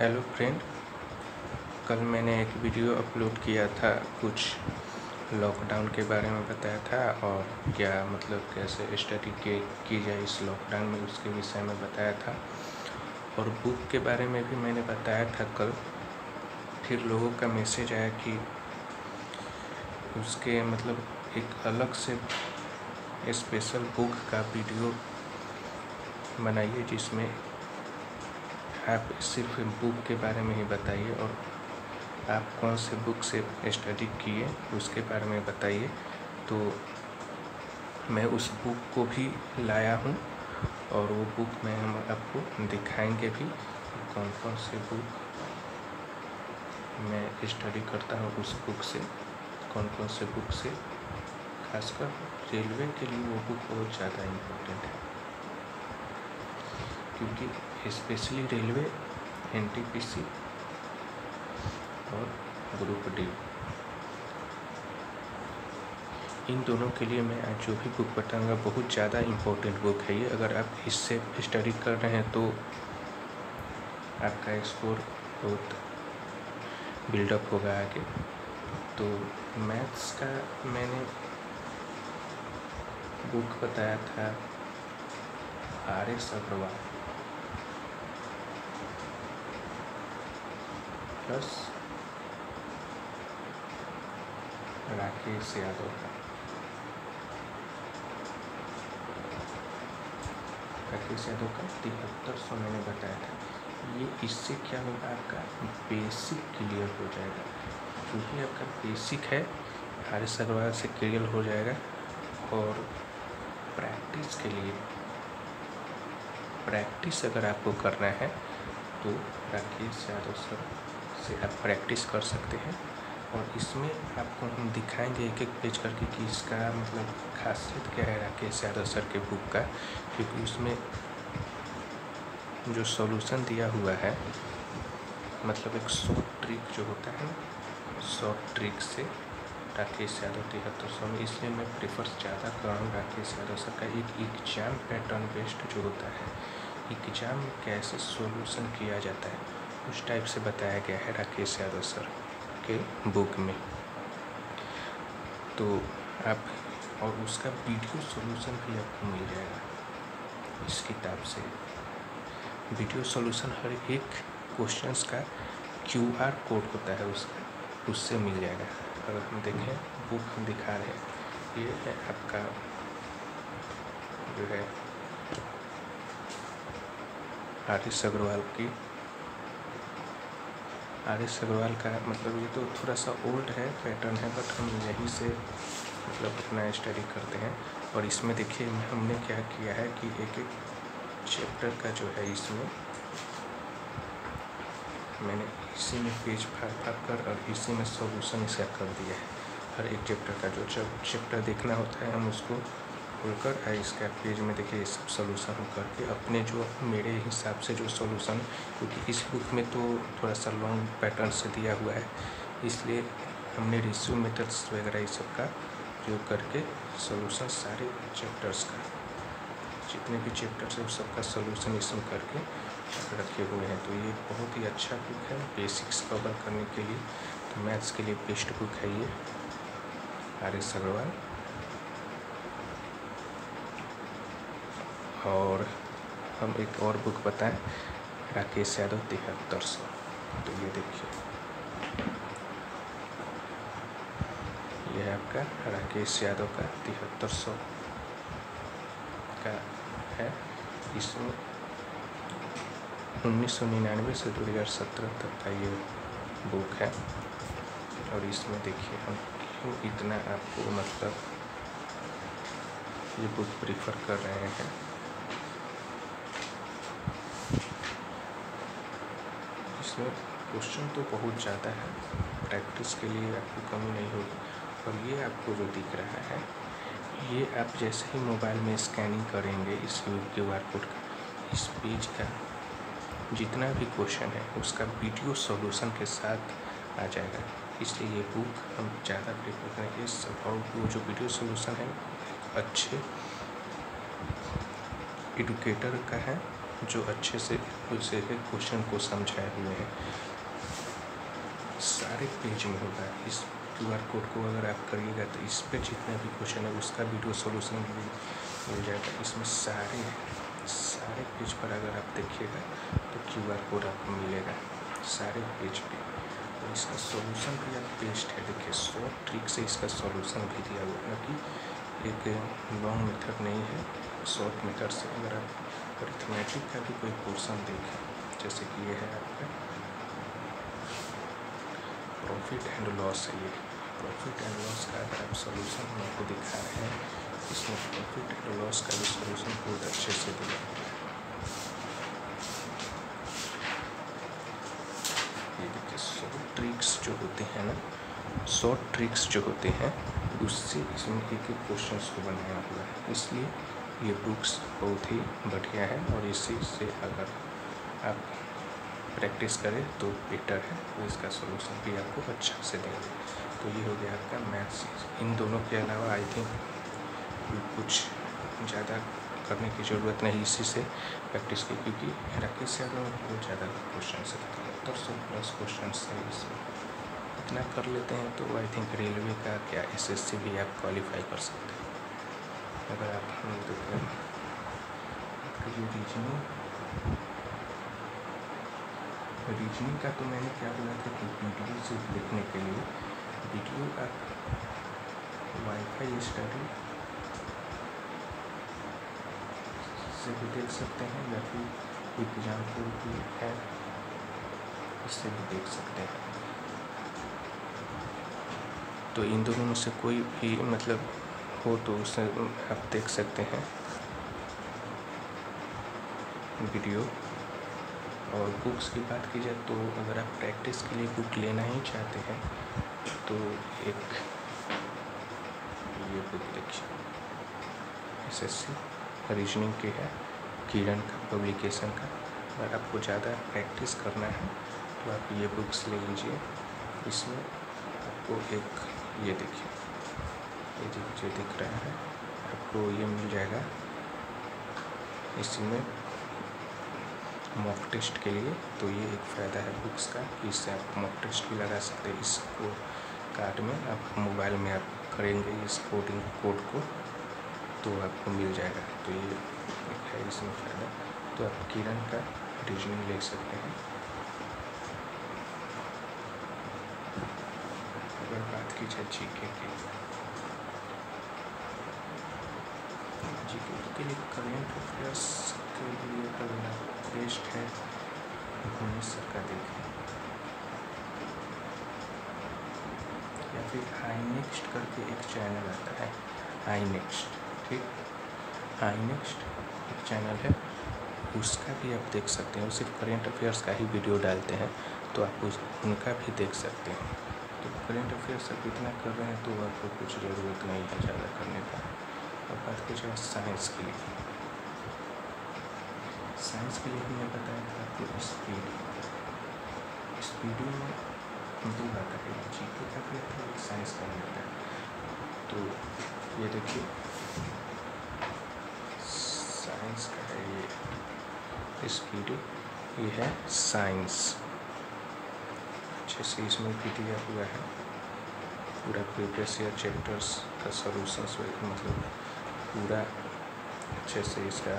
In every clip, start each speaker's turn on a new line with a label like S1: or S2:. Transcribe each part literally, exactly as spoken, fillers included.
S1: Hello friend, कल मैंने एक वीडियो अपलोड किया था। कुछ लॉकडाउन के बारे में बताया था और क्या मतलब कैसे स्टडी के की जाए इस लॉकडाउन में, उसके विषय में बताया था। और बुक के बारे में भी मैंने बताया था कल। फिर लोगों का मैसेज आया कि उसके मतलब एक अलग से स्पेशल बुक का वीडियो बनाइए जिसमें आप सिर्फ बुक के बारे में ही बताइए और आप कौन से बुक से स्टडी किए उसके बारे में बताइए। तो मैं उस बुक को भी लाया हूँ और वो बुक में हम आपको दिखाएंगे भी कौन कौन से बुक मैं स्टडी करता हूँ। उस बुक से कौन कौन से बुक से खासकर रेलवे के लिए वो बुक बहुत ज़्यादा इम्पोर्टेंट है, क्योंकि स्पेशली रेलवे, एनटीपीसी और ग्रुप डी, इन दोनों के लिए मैं आज जो भी बुक बताऊंगा बहुत ज़्यादा इम्पोर्टेंट बुक है ये। अगर आप इससे स्टडी कर रहे हैं तो आपका स्कोर बहुत बिल्डअप होगा आगे। तो मैथ्स का मैंने बुक बताया था R S Agarwal plus Rakesh Yadav का। राकेश यादव का तिहत्तर सौ मैंने बताया था। ये इससे क्या होगा, आपका बेसिक क्लियर हो जाएगा। क्योंकि आपका बेसिक है, आर एस अग्रवाल से क्लियर हो जाएगा। और प्रैक्टिस के लिए, प्रैक्टिस अगर आपको करना है तो राकेश यादव सर से आप प्रैक्टिस कर सकते हैं। और इसमें आपको हम दिखाएंगे एक एक पेज करके कि इसका मतलब खासियत क्या है राकेश यादव सर के बुक का। क्योंकि उसमें जो सॉल्यूशन दिया हुआ है, मतलब एक शॉर्ट ट्रिक जो होता है, शॉर्ट ट्रिक से राकेश यादव तिहत्तर सौ में, इसलिए मैं प्रेफर ज़्यादा कर रहा हूँ राकेश यादव सर का। एक एग्जाम पैटर्न बेस्ड जो होता है, एग्जाम में कैसे सॉल्यूशन किया जाता है उस टाइप से बताया गया है राकेश यादव सर के बुक में। तो आप और उसका वीडियो सॉल्यूशन भी आपको मिल जाएगा इस किताब से। वीडियो सॉल्यूशन हर एक क्वेश्चंस का क्यू आर कोड होता है उसका, उससे मिल जाएगा। अगर हम देखें, बुक हम दिखा रहे हैं, ये है आपका जो है आर एस अग्रवाल की। आर एस अग्रवाल का मतलब ये तो थोड़ा सा ओल्ड है, पैटर्न है, बट हम यहीं से मतलब अपना स्टडी करते हैं। और इसमें देखिए हमने क्या किया है कि एक एक चैप्टर का जो है, इसमें मैंने इसी में पेज फाड़ फाड़ कर और इसी में सॉल्यूशन इसका कर दिया है। हर एक चैप्टर का जो जब चैप्टर देखना होता है हम उसको खोलकर इसका पेज में देखिए ये सब सॉल्यूशन हम करके अपने जो मेरे हिसाब से जो सॉल्यूशन, क्योंकि इस बुक में तो थोड़ा सा लॉन्ग पैटर्न से दिया हुआ है, इसलिए हमने रिज्यूम मेथड्स वगैरह इस सब का प्रयोग करके सॉल्यूशन सारे चैप्टर्स का, जितने भी चैप्टर्स है उस सब का सॉल्यूशन इसमें करके रखे हुए हैं। तो ये बहुत ही अच्छा बुक है बेसिक्स कवर करने के लिए। तो मैथ्स के लिए बेस्ट बुक है ये आर एस अग्रवाल। और हम एक और बुक बताएं, राकेश यादव तिहत्तर सौ। तो ये देखिए, यह है आपका राकेश यादव का तिहत्तर सौ का है। इसमें उन्नीस सौ निन्यानवे से दो हज़ार सत्रह तक का ये बुक है। और इसमें देखिए हम क्यों इतना आपको मतलब ये बुक प्रीफर कर रहे हैं। इसमें क्वेश्चन तो बहुत ज़्यादा है, प्रैक्टिस के लिए आपको कमी नहीं होगी। और ये आपको जो दिख रहा है, ये आप जैसे ही मोबाइल में स्कैनिंग करेंगे इस क्यू आर कोड का, इस पेज का जितना भी क्वेश्चन है उसका वीडियो सॉल्यूशन के साथ आ जाएगा। इसलिए ये बुक हम ज़्यादा प्रेफर करेंगे। सब और वो जो वीडियो सॉल्यूशन है अच्छे एडुकेटर का है जो अच्छे से उसे क्वेश्चन को समझाए हुए हैं, सारे पेज में होगा। इस क्यू आर कोड को अगर आप करिएगा तो इस पे जितना भी क्वेश्चन है उसका वीडियो सॉल्यूशन भी मिल जाएगा। इसमें सारे सारे पेज पर अगर आप देखिएगा तो क्यू आर कोड आपको मिलेगा सारे पेज पे, और इसका सॉल्यूशन भी आप बेस्ट है। देखिए शॉर्ट ट्रिक से इसका सॉल्यूशन भी दिया हुआ है कि एक लॉन्ग मेथड नहीं है, शॉर्ट मेथड से अगर आप अरिथमेटिक का भी कोई पोर्शन देखें, जैसे कि ये है आपका प्रॉफिट एंड लॉस है। ये प्रॉफिट एंड लॉस का अगर आप सॉल्यूशन हम आपको दिखा रहे हैं, इसमें प्रॉफिट एंड लॉस का भी सॉल्यूशन बहुत अच्छे से दिया है। ये देखिए शॉर्ट ट्रिक्स जो होते हैं ना, शॉर्ट ट्रिक्स जो होते हैं उससे इसमें एक एक क्वेश्चन को बनाया हुआ है, इसलिए ये बुक्स बहुत ही बढ़िया है। और इसी से अगर आप प्रैक्टिस करें तो बेटर है, तो इसका सॉल्यूशन भी आपको अच्छा से देगा। तो ये हो गया आपका मैथ्स। इन दोनों के अलावा आई थिंक कुछ ज़्यादा करने की ज़रूरत नहीं, इसी से प्रैक्टिस की, क्योंकि राकेश यादव में बहुत ज़्यादा क्वेश्चन है, तिहत्तर सौ प्लस क्वेश्चन है। इसमें इतना कर लेते हैं तो आई थिंक रेलवे का क्या एसएससी भी आप क्वालिफाई कर सकते हैं। अगर आप देखते हैं रीजनिंग रीजनिंग का तो मैंने क्या बोला था कि वीडियो से देखने के लिए वीडियो आप वाईफाई स्टडी से भी देख सकते हैं, या फिर एग्जाम्पल भी है इससे भी देख सकते हैं। तो इन दोनों में से कोई भी मतलब हो तो उससे आप देख सकते हैं वीडियो। और बुक्स की बात की जाए तो अगर आप प्रैक्टिस के लिए बुक लेना ही चाहते हैं तो एक ये बुक देखिए, एसएससी रीजनिंग की है, किरण का पब्लिकेशन का। अगर आपको ज़्यादा प्रैक्टिस करना है तो आप ये बुक्स ले लीजिए। इसमें आपको एक ये देखिए, ये जो दिख रहा है आपको ये मिल जाएगा। इसमें मॉक टेस्ट के लिए तो ये एक फ़ायदा है बुक्स का कि इससे आप मॉक टेस्ट भी लगा सकते हैं। इसको कार्ड में आप मोबाइल में आप करेंगे इस कोडिंग कोड को तो आपको मिल जाएगा। तो ये एक है इसमें फ़ायदा। तो आप किरण का रीजनिंग ले सकते हैं। अगर बात की जाए जीके की, जीके के लिए करेंट अफेयर्स के लिए करना बेस्ट है, भुवनेश सर का देखें, या फिर आई नेक्स्ट करके एक चैनल आता है, आई नेक्स्ट, ठीक, आई नेक्स्ट एक चैनल है, उसका भी आप देख सकते हैं। वो सिर्फ करेंट अफेयर्स का ही वीडियो डालते हैं, तो आप उस उनका भी देख सकते हैं। तो करेंट अफेयर्स आप इतना कर रहे हैं तो आपको कुछ ज़रूरत नहीं है ज़्यादा करने का। अब बात की जाए साइंस के लिए, साइंस के लिए मैं बताया था आपको स्पीड स्पीडी में दो आता है, जीके का भी आता है, एक साइंस का भी आता है। तो ये देखिए साइंस का है ये स्पीडी, ये है साइंस। अच्छे से इसमें भी दिया हुआ है पूरा प्रीवियस ईयर चैप्टर्स का सॉल्यूशंस, मतलब पूरा अच्छे से इसका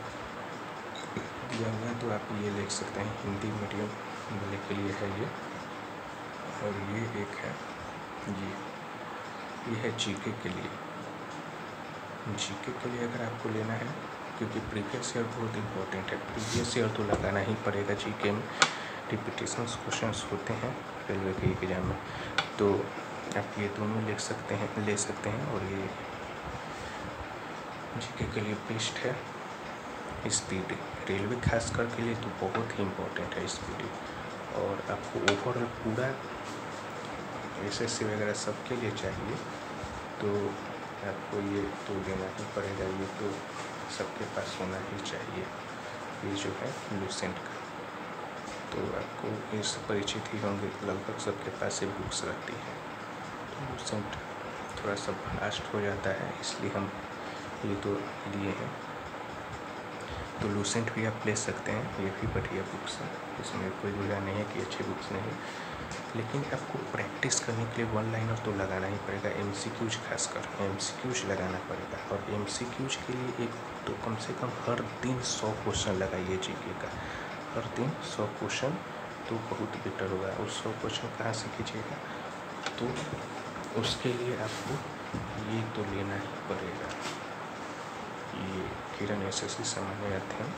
S1: दिया हुआ है। तो आप ये लिख सकते हैं, हिंदी मीडियम वाले के लिए है ये। और ये एक है ये ये है जीके के लिए। जीके के लिए अगर आपको लेना है, क्योंकि प्रीवियस ईयर बहुत इंपॉर्टेंट है, प्रीवियस ईयर तो लगाना ही पड़ेगा। जीके में रिपीटेशन क्वेश्चंस होते हैं रेलवे के एग्जाम में, तो आप ये दोनों लिख सकते हैं ले सकते हैं। और ये जीके के लिए बेस्ट है स्पीडी, रेलवे खासकर के लिए तो बहुत ही इम्पोर्टेंट है स्पीडी। और आपको ओवरऑल पूरा एसएससी वगैरह सबके लिए चाहिए तो आपको ये तो लेना ही पड़ेगा, ये तो सबके पास होना ही चाहिए। ये जो है लूसेंट का, तो आपको इससे परिचित ही होंगे, लगभग सबके पास ये बुक्स रहती है। तो लूसेंट थोड़ा सा फास्ट हो जाता है, इसलिए हम ये तो लिए हैं। तो लूसेंट भी आप ले सकते हैं, ये भी बढ़िया बुक्स है, इसमें कोई बुरा नहीं है कि अच्छी बुक्स नहीं है, लेकिन आपको प्रैक्टिस करने के लिए वन लाइनर तो लगाना ही पड़ेगा। एमसीक्यूज खासकर एमसीक्यूज लगाना पड़ेगा, और एमसीक्यूज के लिए एक तो कम से कम हर दिन सौ क्वेश्चन लगाइए जीके का, हर दिन सौ क्वेश्चन तो बहुत बेटर होगा। और सौ क्वेश्चन कहाँ से कीजिएगा, तो उसके लिए आपको ये तो लेना ही पड़ेगा, ये किरण एसएससी सामान्य अध्ययन।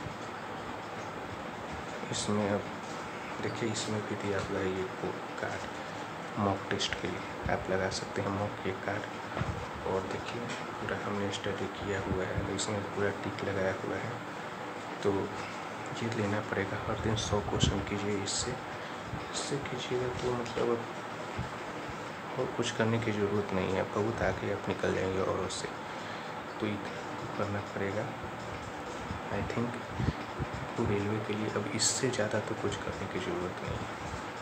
S1: इसमें अब देखिए, इसमें भी दिया हुआ है ये कार्ड मॉक टेस्ट के लिए, आप लगा सकते हैं मॉक ये कार्ड। और देखिए पूरा हमने स्टडी किया हुआ है, तो इसमें पूरा टिक लगाया हुआ है, तो ये लेना पड़ेगा। हर दिन सौ क्वेश्चन कीजिए, इससे इससे कीजिएगा तो मतलब अब और कुछ करने की ज़रूरत नहीं है, बहुत आगे आप निकल जाएंगे और उससे, तो इतना करना पड़ेगा। आई थिंक तो रेलवे के लिए अब इससे ज़्यादा तो कुछ करने की ज़रूरत नहीं है।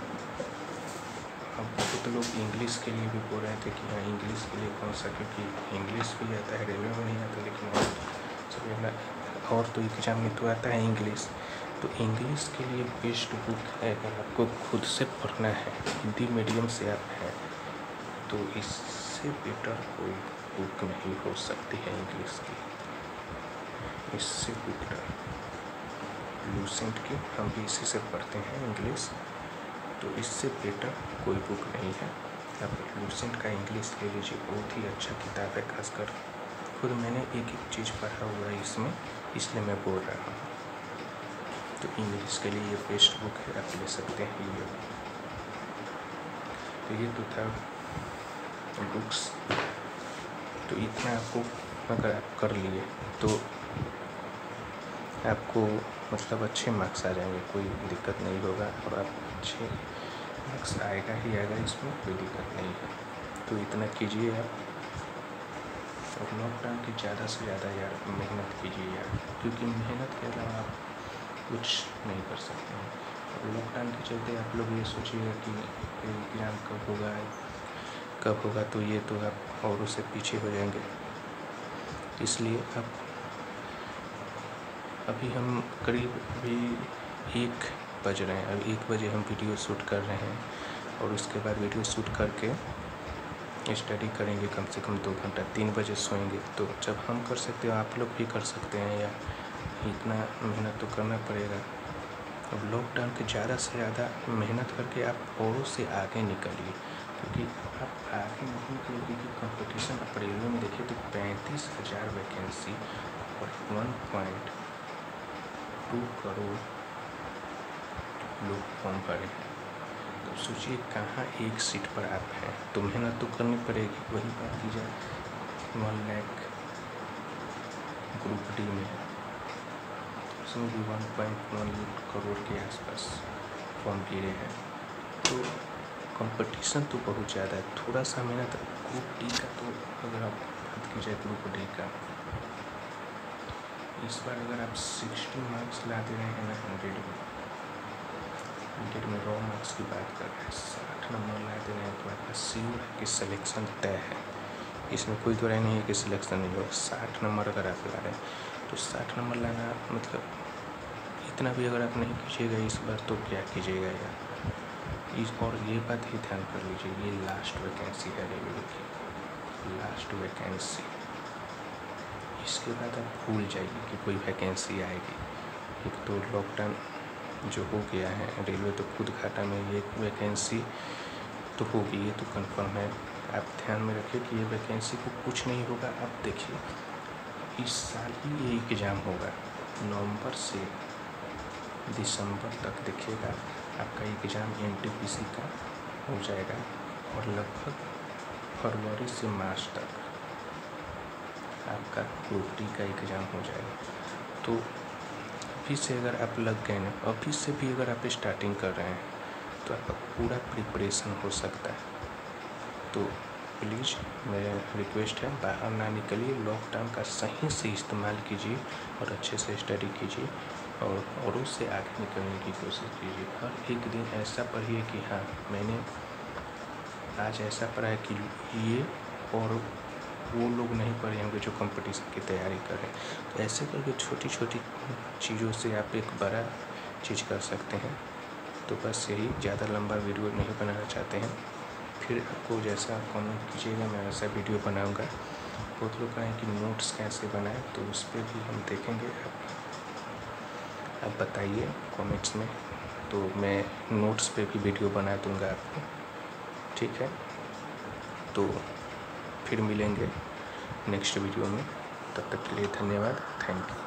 S1: अब बहुत तो लोग इंग्लिश के लिए भी बोल रहे थे कि हाँ इंग्लिश के लिए कौन सा, क्योंकि इंग्लिश भी आता है, रेलवे में नहीं आता, लेकिन और सब और तो एग्जाम में तो आता है इंग्लिश। तो इंग्लिश के लिए बेस्ट बुक है, अगर आपको खुद से पढ़ना है, हिंदी मीडियम से आप हैं, तो इससे बेटर कोई बुक नहीं हो सकती है इंग्लिश की, इससे बेटर लूसेंट की, हम भी इसी से पढ़ते हैं इंग्लिश, तो इससे बेटर कोई बुक नहीं है। आप लूसेंट का इंग्लिश ले लीजिए, बहुत ही अच्छा किताब है, खासकर खुद मैंने एक एक चीज़ पढ़ा हुआ है इसमें, इसलिए मैं बोल रहा हूँ। तो इंग्लिश के लिए ये बेस्ट बुक है, आप ले सकते हैं ये। तो ये तो था बुक्स, तो इतना आपको अगर आप कर लिए तो आपको मतलब अच्छे मार्क्स आ जाएंगे, कोई दिक्कत नहीं होगा, और आप अच्छे मार्क्स आएगा ही आएगा, इसमें कोई दिक्कत नहीं है। तो इतना कीजिए आप, और लॉकडाउन की ज़्यादा से ज़्यादा यार मेहनत कीजिए यार, क्योंकि मेहनत के अलावा आप कुछ नहीं कर सकते हैं। और लॉकडाउन के चलते आप लोग ये सोचिएगा कि एग्ज़ाम कब होगा कब होगा, तो ये तो आप और उससे पीछे हो जाएंगे। इसलिए आप अभी हम करीब अभी एक बज रहे हैं, अभी एक बजे हम वीडियो शूट कर रहे हैं, और उसके बाद वीडियो शूट करके स्टडी करेंगे कम से कम दो घंटा, तीन बजे सोएंगे। तो जब हम कर सकते हो आप लोग भी कर सकते हैं यार, इतना मेहनत तो करना पड़ेगा। अब लॉकडाउन के ज़्यादा से ज़्यादा मेहनत करके आप औरों से आगे निकलिए, क्योंकि आप आगे नहीं निकलेंगे कि कंपटीशन आप रेलवे में देखिए तो पैंतीस हज़ार वैकेंसी और वन पॉइंट टू करोड़ लोग फॉर्म भरे। तो सोचिए कहाँ एक सीट पर आप हैं, तो मेहनत तो करनी पड़ेगी। वही बात की जाए वन लाख ग्रुप डी में, उसमें भी वन पॉइंट वन करोड़ के आसपास फॉर्म भरे हैं, तो कंपटीशन तो बहुत ज़्यादा है। थोड़ा सा मेहनत ग्रुप डी का, तो अगर आप बात की जाए ग्रुप डी का, इस बार अगर आप साठ मार्क्स ला दे रहे हैं ना, हंड्रेड में हंड्रेड में रॉ मार्क्स की बात कर रहे हैं, साठ नंबर ला दे रहे हैं, तो आपका श्योर है कि सिलेक्शन तय है, इसमें कोई दो राय नहीं है कि सिलेक्शन नहीं होगा। साठ नंबर अगर आप ला रहे हैं, तो साठ नंबर लाना मतलब इतना भी अगर आप नहीं कीजिएगा इस बार, तो क्या कीजिएगा यार। इस और ये बात ही ध्यान कर लीजिए, ये लास्ट वैकेंसी है रेलवे की, लास्ट वैकेंसी, इसके बाद आप भूल जाइए कि कोई वैकेंसी आएगी। एक तो लॉकडाउन जो हो गया है, रेलवे तो खुद घाटा में, ये वैकेंसी तो होगी, ये तो कंफर्म है। आप ध्यान में रखिए कि ये वैकेंसी को कुछ नहीं होगा। आप देखिए इस साल ही ये एग्ज़ाम होगा, नवंबर से दिसंबर तक देखिएगा आपका एग्ज़ाम एनटीपीसी का हो जाएगा, और लगभग फरवरी से मार्च तक आपका ग्रुप डी का एग्ज़ाम हो जाएगा। तो अभी से अगर आप लग गए ना, अभी से भी अगर आप स्टार्टिंग कर रहे हैं, तो आपका पूरा प्रिपरेशन हो सकता है। तो प्लीज़ मेरा रिक्वेस्ट है, बाहर ना निकलिए, लॉकडाउन का सही से इस्तेमाल कीजिए और अच्छे से स्टडी कीजिए, और औरों से आगे निकलने की कोशिश कीजिए। हर एक दिन ऐसा पढ़िए कि हाँ मैंने आज ऐसा पढ़ा है कि ये और वो लोग नहीं पढ़े होंगे जो कंपटीशन की तैयारी कर रहे हैं। तो ऐसे करके छोटी छोटी चीज़ों से आप एक बड़ा चीज़ कर सकते हैं। तो बस यही, ज़्यादा लंबा वीडियो नहीं बनाना चाहते हैं। फिर आपको जैसा कमेंट कीजिएगा, मैं वैसा वीडियो बनाऊंगा। बहुत लोग कहें कि नोट्स कैसे बनाएं, तो उस पर भी हम देखेंगे। आप आप बताइए कमेंट्स में, तो मैं नोट्स पे भी वीडियो बना दूंगा आपको, ठीक है। तो फिर मिलेंगे नेक्स्ट वीडियो में, तब तक के लिए धन्यवाद, थैंक यू।